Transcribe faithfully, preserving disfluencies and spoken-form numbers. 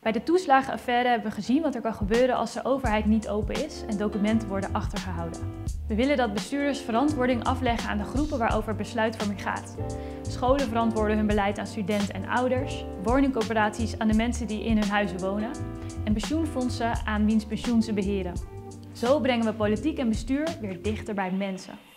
Bij de toeslagenaffaire hebben we gezien wat er kan gebeuren als de overheid niet open is en documenten worden achtergehouden. We willen dat bestuurders verantwoording afleggen aan de groepen waarover besluitvorming gaat. Scholen verantwoorden hun beleid aan studenten en ouders, woningcorporaties aan de mensen die in hun huizen wonen en pensioenfondsen aan wiens pensioen ze beheren. Zo brengen we politiek en bestuur weer dichter bij mensen.